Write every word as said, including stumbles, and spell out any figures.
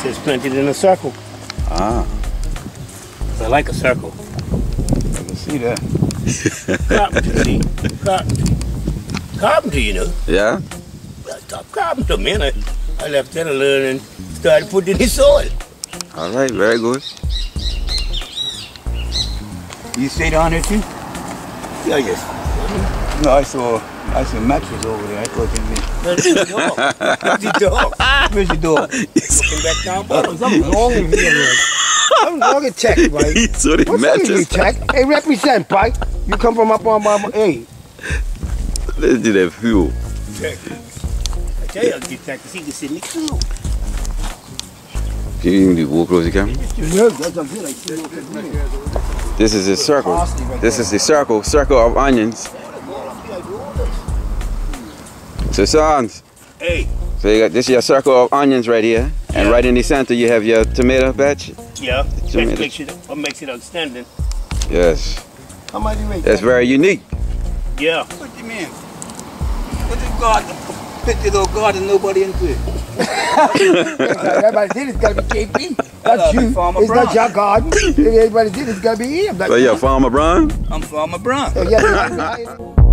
it's planted in a circle. Ah. I like a circle. I can see that. Carpenter, see? Carpenter. Carpenter, you know. Yeah? I stopped carpenter, man. I, I left that alone and started putting in the soil. All right, very good. You stay down there too? Yeah, yes. No, I saw I saw mattress over there. I thought you meant. Where's the dog? Where's the dog? Where's your dog? Looking back down bottom. Something wrong in here, man. Something wrong with Tack, right? He saw the What's wrong with you, mattress. Tack? Hey, represent, Pike. You come from up on my, hey. Let's do that fuel. Tack. I tell you, I'll get Tack because he can sit next to you. Can you even walk close the camera? This is a circle. This is the circle, circle of onions. So sons. Hey. So you got this is your circle of onions right here, and Yeah. right in the center you have your tomato patch. Yeah. Tomato. That makes it, what makes it outstanding. Yes, How much you make? that's very unique. Yeah. What do you mean? What the garden? Fifty little garden, nobody into it. Everybody did it's gotta be K P. That's Uh, you. Farmer It's not Brown. your garden. If everybody did it's gotta be him. So you're Farmer Brown? I'm Farmer Brown. Yeah, yeah, yeah.